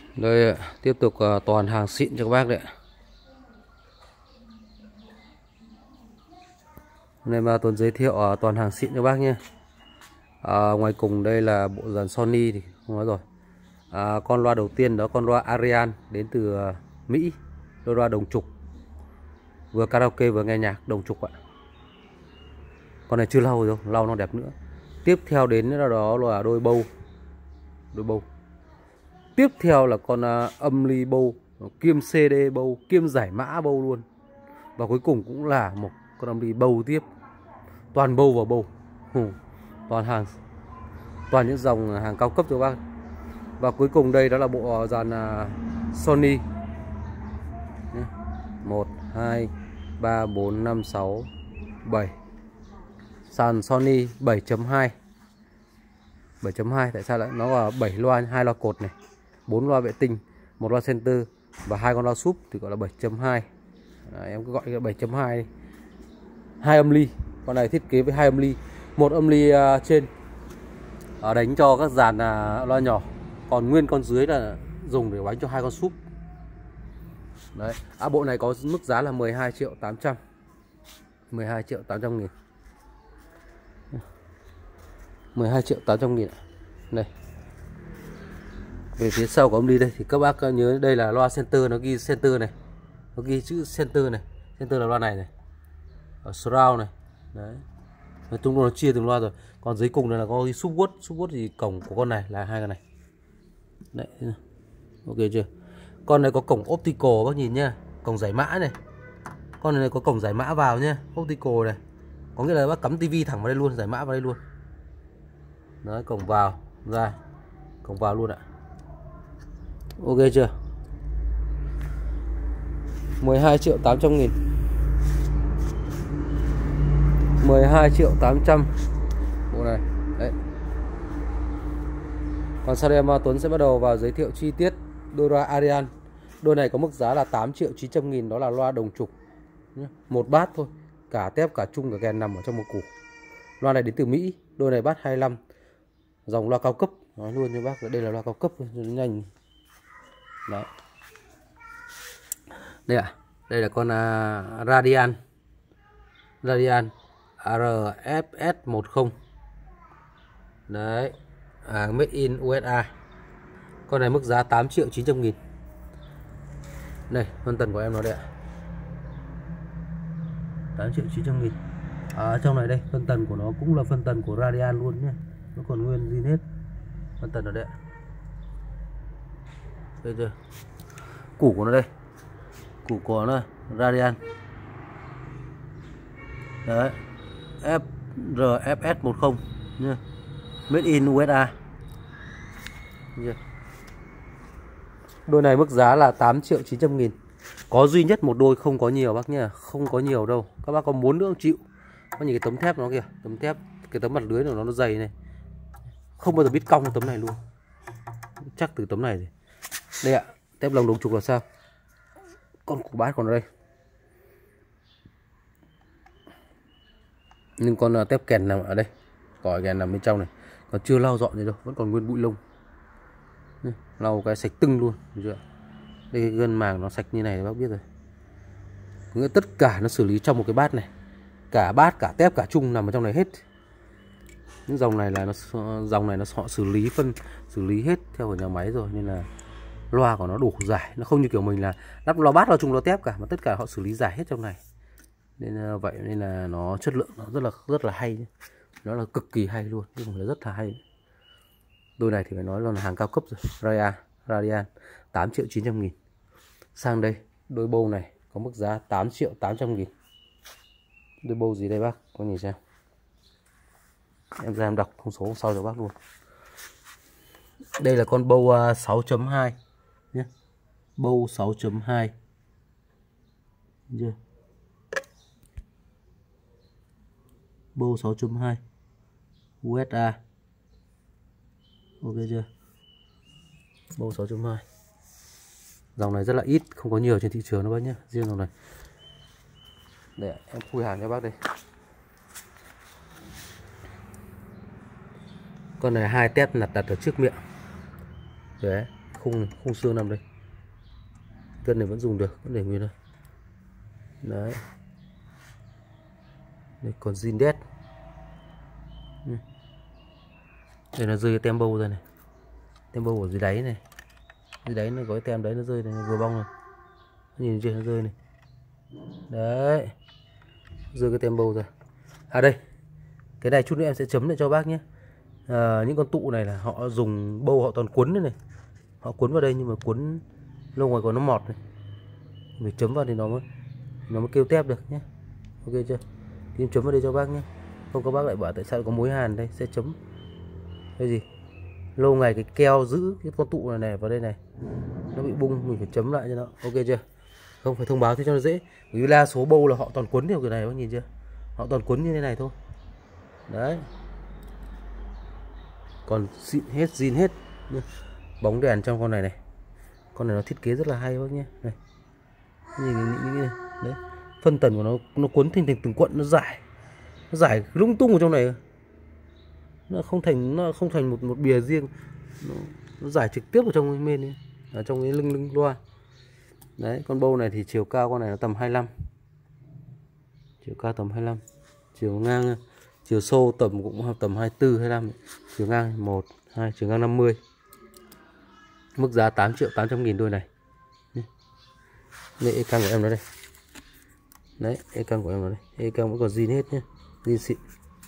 Đây tiếp tục toàn hàng xịn cho các bác đấy. Hôm nay mà Tuấn giới thiệu toàn hàng xịn cho bác nhé. Ngoài cùng đây là bộ dàn Sony thì không nói rồi. Con loa đầu tiên đó con loa Arian đến từ Mỹ, đôi loa đồng trục, vừa karaoke vừa nghe nhạc, đồng trục ạ. Con này chưa lau rồi, lau nó đẹp nữa. Tiếp theo đến đó là đôi bầu. Tiếp theo là con âm ly bầu, kiêm CD bầu, kiêm giải mã bầu luôn. Và cuối cùng cũng là một con âm ly bầu tiếp. Toàn bầu và bầu. Toàn những dòng hàng cao cấp cho bác. Và cuối cùng đây đó là bộ dàn Sony 1, 2, 3, 4, 5, 6, 7. Sàn Sony 7.2. 7.2 tại sao lại nó là 7 loa, 2 loa cột này, 4 loa vệ tinh, 1 loa center và 2 con loa súp thì gọi là 7.2. Em cứ gọi cái 7.2 đi. 2 âm ly. Con này thiết kế với 2 âm ly. Một âm ly trên đánh cho các dàn loa nhỏ, còn nguyên con dưới là dùng để đánh cho 2 con súp. Đấy. Bộ này có mức giá là 12.800.000. 12.800.000. 12.800.000. Đây. Về phía sau của âm ly đây thì các bác nhớ đây là loa center, nó ghi center này. Nó ghi chữ center này. Center là loa này này. Ở surround này. Đấy. Nói chung nó chia từng loa rồi. Còn dưới cùng này là có subwoofer. Subwoofer thì cổng của con này là 2 cái này. Đấy. Ok chưa? Con này có cổng optical bác nhìn nhá, cổng giải mã này. Con này có cổng giải mã vào nhá, optical này. Có nghĩa là bác cắm tivi thẳng vào đây luôn, giải mã vào đây luôn. Đấy, cổng vào ra, cổng vào luôn ạ. Ok chưa? 12.800.000. 12.800.000 bộ này. Đấy. Còn sau đây Tuấn sẽ bắt đầu vào giới thiệu chi tiết đôi loa Arian. Đôi này có mức giá là 8.900.000, đó là loa đồng trục. Một bát thôi, cả tép cả chung cả kèn nằm ở trong một củ. Loa này đến từ Mỹ, đôi này bát 25. Dòng loa cao cấp, nói luôn cho bác, đây là loa cao cấp nhanh. Đấy. Đây ạ, đây là con Radian RFS10. Đấy, made in USA. Con này mức giá 8.900.000. Đây, phân tần của em nó đây ạ. 8.900.000. Trong này đây, phân tần của nó cũng là phân tần của Radian luôn nhé. Nó còn nguyên zin hết. Phân tần ở đây ạ. Đây chưa? Củ của nó đây. Củ của nó Radian. Đấy. RFS10 nhá. Made in USA. Đôi này mức giá là 8.900.000. Có duy nhất một đôi, không có nhiều bác nhá, không có nhiều đâu. Các bác có muốn nữa không chịu. Có nhìn cái tấm thép nó kìa, tấm thép, cái tấm mặt lưới của nó dày này. Không bao giờ biết cong tấm này luôn. Chắc từ tấm này rồi. Đây ạ, tép lồng đồng trục là sao? Con củ bát còn ở đây. Nhưng con tép kèn nằm ở đây. Còi kèn nằm bên trong này. Còn chưa lau dọn gì đâu, vẫn còn nguyên bụi lông. Lau cái sạch tưng luôn, được chưa? Đây cái gân màng nó sạch như này bác biết rồi. Nghĩa tất cả nó xử lý trong một cái bát này. Cả bát, cả tép, cả chung nằm ở trong này hết. Những dòng này là họ xử lý hết theo ở nhà máy rồi, nên là loa của nó đủ giải, nó không như kiểu mình là lắp loa bát, loa chung, loa tép cả, mà tất cả họ xử lý giải hết trong này. Nên vậy nên là nó chất lượng nó rất là hay. Nó là cực kỳ hay luôn, chứ không phải rất là hay. Đôi này thì phải nói là hàng cao cấp rồi. Radian 8.900.000. Sang đây, đôi bầu này có mức giá 8.800.000. Đôi bầu gì đây bác? Có nhìn xem. Em ra em đọc thông số sau cho bác luôn. Đây là con bầu 6.2 nhé. Bầu 6.2. Chưa? Bầu 6.2 USA. Ok chưa? Bầu 6.2. Dòng này rất là ít, không có nhiều trên thị trường đâu bác nhé. Riêng dòng này. Để em khui hàng cho bác đây. Con này 2 tép đặt ở trước miệng. Đấy, khung này, khung xương nằm đây. Cân này vẫn dùng được, vẫn để nguyên đây. Đấy. Đây còn zin đét. Đây nó rơi cái tem bâu ra này. Tem bâu ở dưới đáy này. Dưới đáy nó có cái tem đấy, nó rơi này, vừa bong này. Nhìn chưa, nó rơi này. Đấy. Rơi cái tem bâu ra. À đây. Cái này chút nữa em sẽ chấm lại cho bác nhé. Những con tụ này là họ dùng bâu, họ toàn cuốn đây này. Họ cuốn vào đây nhưng mà cuốn lâu ngoài còn nó mọt này. Mình chấm vào thì nó mới kêu tép được nhé. Ok chưa? Thì em chấm vào đây cho bác nhé. Không các bác lại bảo tại sao có mối hàn đây, sẽ chấm. Cái gì? Lâu ngày cái keo giữ cái con tụ này vào đây này, nó bị bung, mình phải chấm lại cho nó. Ok chưa? Không phải thông báo thế cho nó dễ. Bởi vì đa số bâu là họ toàn cuốn theo kiểu này, bác nhìn chưa? Họ toàn cuốn như thế này thôi. Đấy. Còn xịn hết, zin hết. Bóng đèn trong con này này. Con này nó thiết kế rất là hay bác nhé. Này. Nhìn này. Đấy. Phân tần của nó cuốn thành từng cuộn, nó giải lung tung ở trong này. Nó không thành một bìa riêng. Nó giải trực tiếp ở trong cái bên ấy, ở trong cái lưng loa. Đấy, con bâu này thì chiều cao con này nó tầm 25. Chiều cao tầm 25. Chiều ngang, chiều sâu cũng tầm 24 25. Chiều ngang 1 2, chiều ngang 50. Mức giá 8.800.000 đôi này. Đây e căng của em nó đây. Đấy, e căng của em nó đây. E căng vẫn còn zin hết nhé. Zin xịn.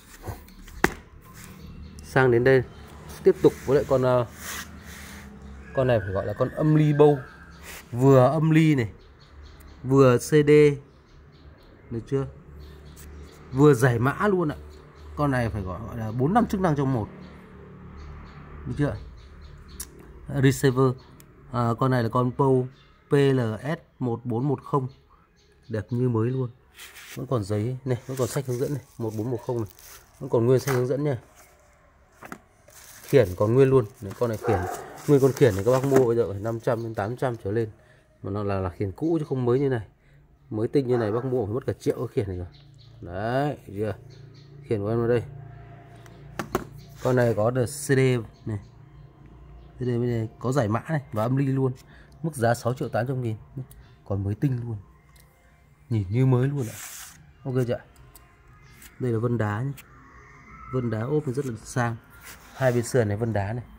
Sang đến đây tiếp tục với lại con này phải gọi là con âm ly bâu. Vừa âm ly này, vừa CD, được chưa? Vừa giải mã luôn ạ. Con này phải gọi là 4-5 chức năng trong một, được chưa? Receiver. Con này là con bâu PLS 1410, đẹp như mới luôn. Vẫn còn giấy này, vẫn còn sách hướng dẫn này, 1410 này, vẫn còn nguyên sách hướng dẫn nha. Khiển còn nguyên luôn. Đấy, con này khiển nguyên, con khiển này các bác mua bây giờ phải 500 đến 800 trở lên. Mà nó là khiển cũ chứ không mới như này. Mới tinh như này bác mua phải mất cả triệu cái khiển này rồi. Đấy, chưa? Khiển của em ở đây. Con này có được CD này. CD bên này có giải mã này và âm ly luôn. Mức giá 6.800.000. Còn mới tinh luôn. Nhìn như mới luôn ạ. Ok chưa? Đây là vân đá nhé. Vân đá ốp rất là sang. Hai bên sườn này vân đá này.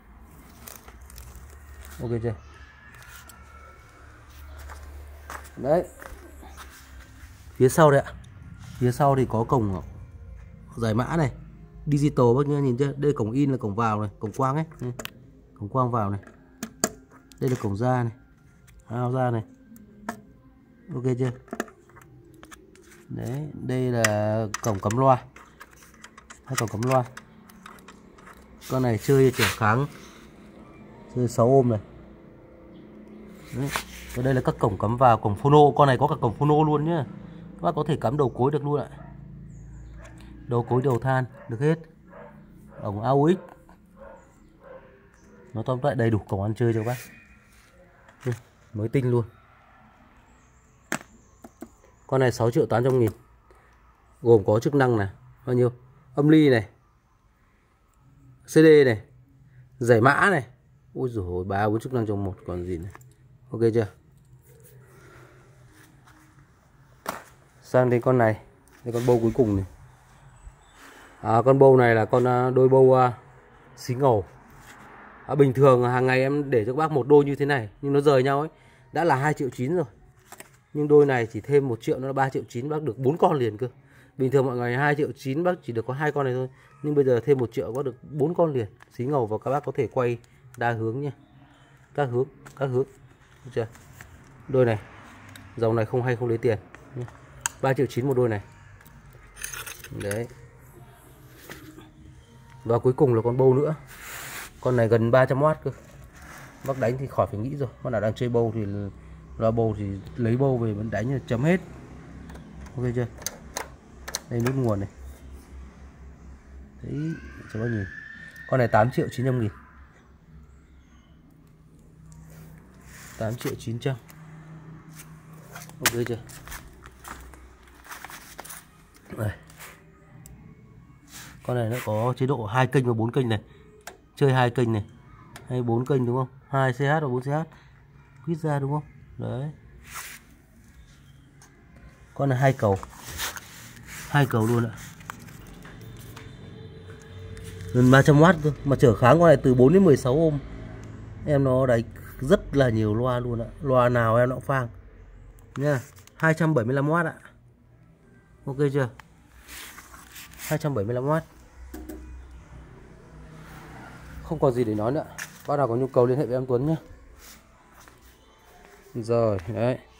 Ok chưa? Đấy. Phía sau đây ạ. Phía sau thì có cổng giải mã này. Digital bác nhá, nhìn chưa? Đây cổng in là cổng vào này, cổng quang ấy. Cổng quang vào này. Đây là cổng ra này. Ao ra này. Ok chưa? Đấy, đây là cổng cắm loa. Hai cổng cắm loa. Con này chơi trở kháng, chơi 6 ôm này. Đấy. Và đây là các cổng cắm vào, cổng phono. Con này có cả cổng phono luôn nhá. Các bác có thể cắm đầu cối được luôn ạ. Đầu cối, đầu than được hết. Ống AUX. Nó tóm lại đầy đủ cổng ăn chơi cho các bác. Mới tinh luôn. Con này 6.800.000. Gồm có chức năng này, bao nhiêu? Âm ly này, CD này, giải mã này. Ôi dồi ôi, 3-4 chức năng trong một còn gì này. Ok chưa? Sang đến con này, đây con bâu cuối cùng này. Con bâu này là con đôi bâu xí ngầu. Bình thường hàng ngày em để cho các bác một đôi như thế này, nhưng nó rời nhau ấy, đã là 2.9 triệu rồi. Nhưng đôi này chỉ thêm 1 triệu, nó là 3.9 triệu, bác được 4 con liền cơ. Bình thường mọi ngày 2.9 triệu bác chỉ được có 2 con này thôi. Nhưng bây giờ thêm 1 triệu bác được 4 con liền. Xí ngầu, và các bác có thể quay đa hướng nha. Các hướng. Được chưa? Đôi này, dòng này không hay không lấy tiền. 3.9 triệu một đôi này. Đấy. Và cuối cùng là con bâu nữa. Con này gần 300W cơ. Bác đánh thì khỏi phải nghĩ rồi. Con nào đang chơi bâu thì loa bâu thì lấy bâu về vẫn đánh là chấm hết. Ok chưa? Đây nút nguồn này. Đấy, cho bác nhìn. Con này 8.900.000. 8.900.000. Ok chưa? Đây. Con này nó có chế độ 2 kênh và 4 kênh này. Chơi 2 kênh này, hay 4 kênh đúng không? 2 CH và 4 CH quýt ra đúng không? Đấy. Con này 2 cầu luôn ạ. Gần 300W cơ, mà trở kháng con này từ 4 đến 16 ohm. Em nó đánh rất là nhiều loa luôn ạ. Loa nào em nó cũng phang nha. 275W ạ. Ok chưa? 275W. Không còn gì để nói nữa. Bác nào có nhu cầu liên hệ với em Tuấn nhé. Rồi, đấy.